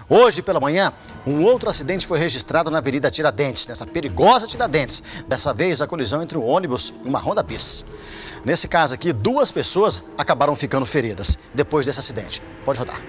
Hoje pela manhã, um outro acidente foi registrado na Avenida Tiradentes, nessa perigosa Tiradentes. Dessa vez, a colisão entre um ônibus e uma Honda Bis. Nesse caso aqui, 2 pessoas acabaram ficando feridas depois desse acidente. Pode rodar.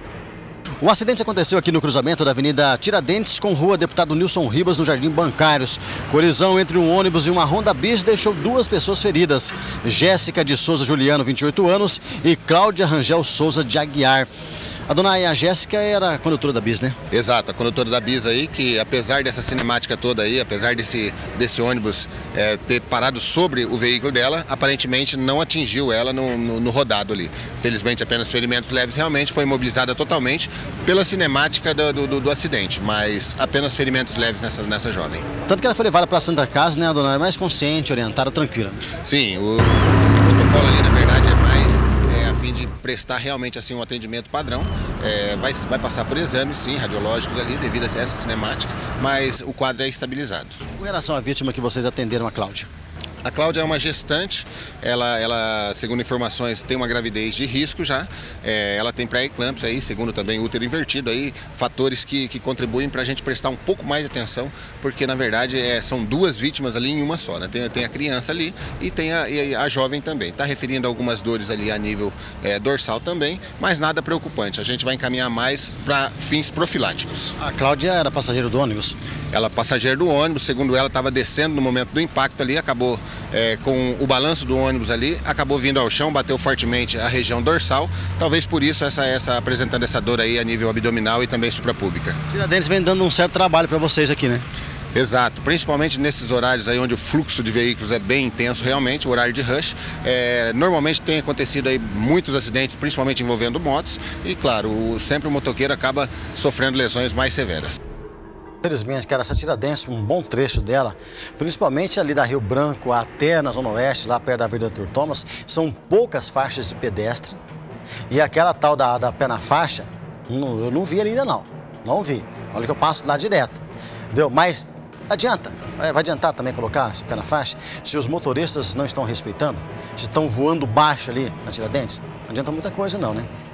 O acidente aconteceu aqui no cruzamento da Avenida Tiradentes com Rua Deputado Nilson Ribas, no Jardim Bancários. Colisão entre um ônibus e uma Honda Bis deixou 2 pessoas feridas. Jéssica de Souza Juliano, 28 anos, e Cláudia Rangel Souza de Aguiar. A dona Jéssica era a condutora da Bis, né? Exato, a condutora da Bis aí, que apesar dessa cinemática toda aí, apesar desse ônibus ter parado sobre o veículo dela, aparentemente não atingiu ela no rodado ali. Felizmente apenas ferimentos leves, realmente foi imobilizada totalmente pela cinemática do acidente, mas apenas ferimentos leves nessa jovem. Tanto que ela foi levada para a Santa Casa, né, a dona? É mais consciente, orientada, tranquila. Sim, o protocolo ali, na verdade, é mais a fim de prestar realmente assim um atendimento padrão. Vai passar por exames, sim, radiológicos ali, devido a essa cinemática, mas o quadro é estabilizado. Com relação à vítima que vocês atenderam, a Cláudia? A Cláudia é uma gestante, ela, segundo informações, tem uma gravidez de risco já, ela tem pré-eclâmpsia aí, segundo também útero invertido aí, fatores que contribuem para a gente prestar um pouco mais de atenção, porque na verdade são 2 vítimas ali em uma só, né? Tem a criança ali e tem a jovem também. Está referindo algumas dores ali a nível dorsal também, mas nada preocupante, a gente vai encaminhar mais para fins profiláticos. A Cláudia era passageira do ônibus? Ela passageira do ônibus, segundo ela, estava descendo no momento do impacto ali, acabou com o balanço do ônibus ali, acabou vindo ao chão, bateu fortemente a região dorsal, talvez por isso apresentando essa dor aí a nível abdominal e também suprapúbica. Tiradentes vem dando um certo trabalho para vocês aqui, né? Exato, principalmente nesses horários aí onde o fluxo de veículos é bem intenso realmente, o horário de rush. Normalmente tem acontecido aí muitos acidentes, principalmente envolvendo motos, e claro, sempre o motoqueiro acaba sofrendo lesões mais severas. Infelizmente, cara, essa Tiradentes, um bom trecho dela, principalmente ali da Rio Branco até na Zona Oeste, lá perto da Avenida Arthur Thomas, são poucas faixas de pedestre. E aquela tal da pé na faixa, eu não vi ainda não vi. Olha que eu passo lá direto, entendeu? Mas adianta, vai adiantar também colocar esse pé na faixa? Se os motoristas não estão respeitando, se estão voando baixo ali na Tiradentes, não adianta muita coisa não, né?